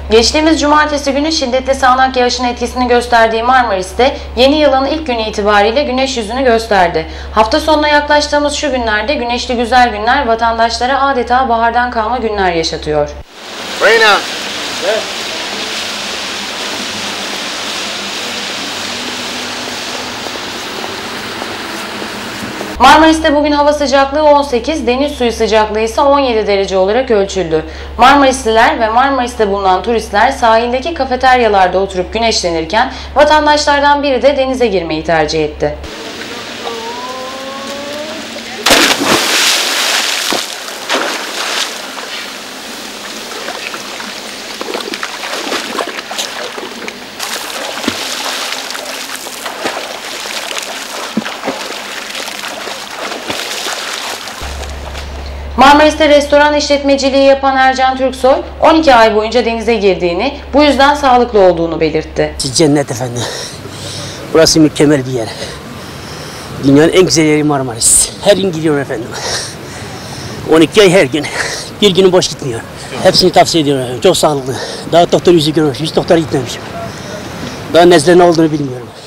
Geçtiğimiz cumartesi günü şiddetli sağanak yağışın etkisini gösterdiği Marmaris'te yeni yılın ilk günü itibariyle güneş yüzünü gösterdi. Hafta sonuna yaklaştığımız şu günlerde güneşli güzel günler vatandaşlara adeta bahardan kalma günler yaşatıyor. Reyna. Evet. Marmaris'te bugün hava sıcaklığı 18, deniz suyu sıcaklığı ise 17 derece olarak ölçüldü. Marmarisliler ve Marmaris'te bulunan turistler sahildeki kafeteryalarda oturup güneşlenirken vatandaşlardan biri de denize girmeyi tercih etti. Marmaris'te restoran işletmeciliği yapan Ercan Türksoy, 12 ay boyunca denize girdiğini, bu yüzden sağlıklı olduğunu belirtti. Cennet efendim. Burası mükemmel bir yer. Dünyanın en güzel yeri Marmaris. Her gün gidiyorum efendim. 12 ay her gün. Bir günün boş gitmiyor. Hepsini tavsiye ediyorum. Çok sağlıklı. Daha doktor yüzü görmemişim. Hiç doktora gitmemişim. Daha nezle ne olduğunu bilmiyorum.